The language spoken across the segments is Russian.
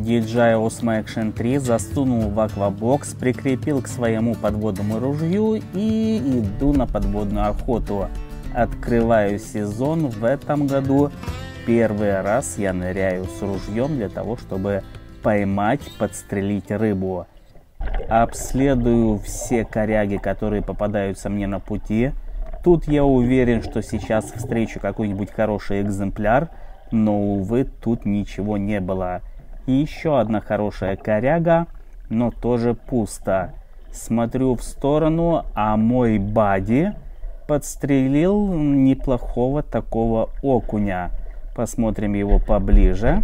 DJI Osmo Action 3 засунул в аквабокс, прикрепил к своему подводному ружью и иду на подводную охоту. Открываю сезон в этом году. Первый раз я ныряю с ружьем для того, чтобы поймать, подстрелить рыбу. Обследую все коряги, которые попадаются мне на пути. Тут я уверен, что сейчас встречу какой-нибудь хороший экземпляр, но, увы, тут ничего не было. И еще одна хорошая коряга, но тоже пусто. Смотрю в сторону, а мой бадди подстрелил неплохого такого окуня. Посмотрим его поближе.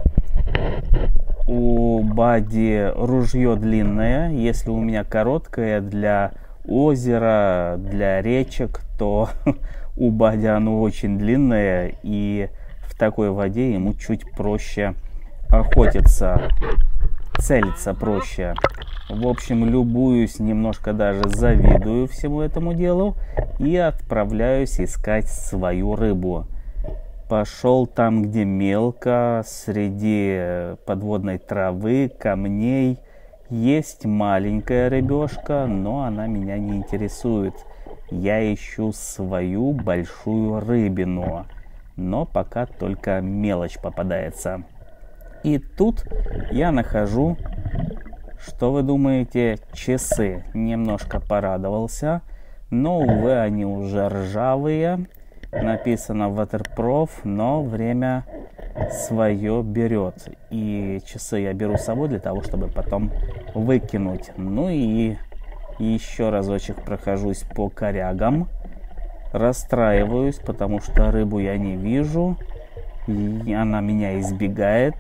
У бадди ружье длинное. Если у меня короткое для озера, для речек, то у бадди оно очень длинное, и в такой воде ему чуть проще охотиться, целиться проще. В общем, любуюсь, немножко даже завидую всему этому делу и отправляюсь искать свою рыбу. Пошел там, где мелко, среди подводной травы, камней. Есть маленькая рыбешка, но она меня не интересует. Я ищу свою большую рыбину, но пока только мелочь попадается. И тут я нахожу, что вы думаете, часы. Немножко порадовался, но, увы, они уже ржавые. Написано Waterproof, но время свое берет. И часы я беру с собой для того, чтобы потом выкинуть. Ну и еще разочек прохожусь по корягам. Расстраиваюсь, потому что рыбу я не вижу. И она меня избегает.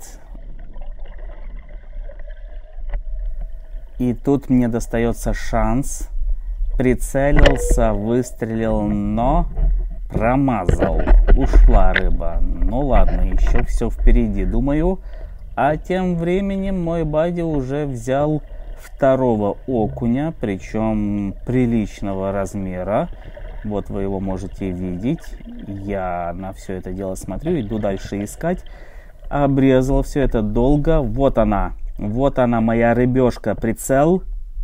И тут мне достается шанс. Прицелился, выстрелил, но промазал. Ушла рыба. Ну ладно, еще все впереди, думаю. А тем временем мой бадди уже взял второго окуня, причем приличного размера. Вот вы его можете видеть. Я на все это дело смотрю, иду дальше искать. Обрезал все это долго. Вот она моя рыбешка, прицел.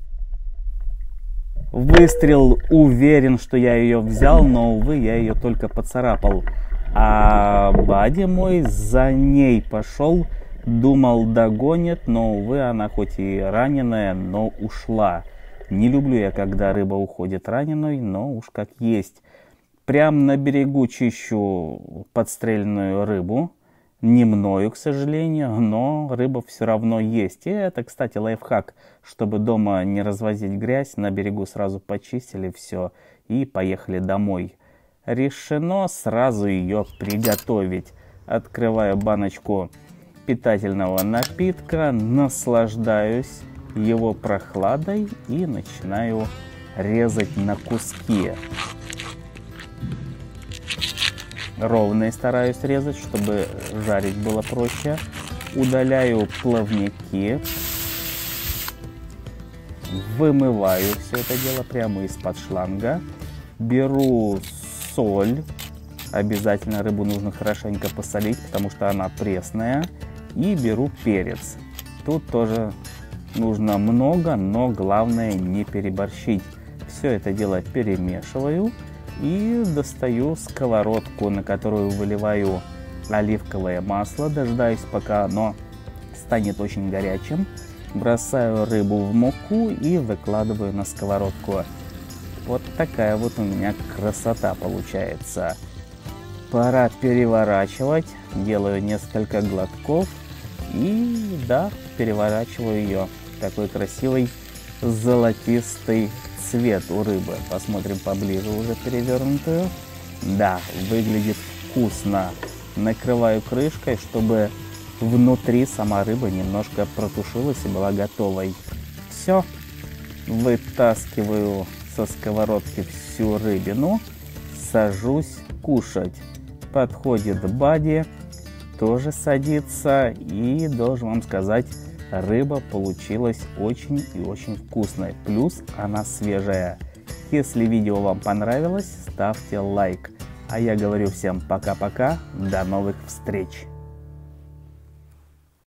Выстрел, уверен, что я ее взял, но, увы, я ее только поцарапал. А бадди мой за ней пошел, думал, догонит, но, увы, она хоть и раненая, но ушла. Не люблю я, когда рыба уходит раненой, но уж как есть. Прям на берегу чищу подстреленную рыбу. Не мною, к сожалению, но рыба все равно есть. И это, кстати, лайфхак, чтобы дома не развозить грязь, на берегу сразу почистили все и поехали домой. Решено сразу ее приготовить. Открываю баночку питательного напитка, наслаждаюсь его прохладой и начинаю резать на куски. Ровные стараюсь резать, чтобы жарить было проще. Удаляю плавники. Вымываю все это дело прямо из-под шланга. Беру соль. Обязательно рыбу нужно хорошенько посолить, потому что она пресная. И беру перец. Тут тоже нужно много, но главное не переборщить. Все это дело перемешиваю. И достаю сковородку, на которую выливаю оливковое масло. Дождаюсь, пока оно станет очень горячим. Бросаю рыбу в муку и выкладываю на сковородку. Вот такая вот у меня красота получается. Пора переворачивать. Делаю несколько глотков. И да, переворачиваю ее. Такой красивый золотистый цвет у рыбы. Посмотрим поближе уже перевернутую. Да, выглядит вкусно. Накрываю крышкой, чтобы внутри сама рыба немножко протушилась и была готовой. Все. Вытаскиваю со сковородки всю рыбину. Сажусь кушать. Подходит бадди. Тоже садится. И должен вам сказать, рыба получилась очень и очень вкусная. Плюс она свежая. Если видео вам понравилось, ставьте лайк. А я говорю всем пока-пока. До новых встреч.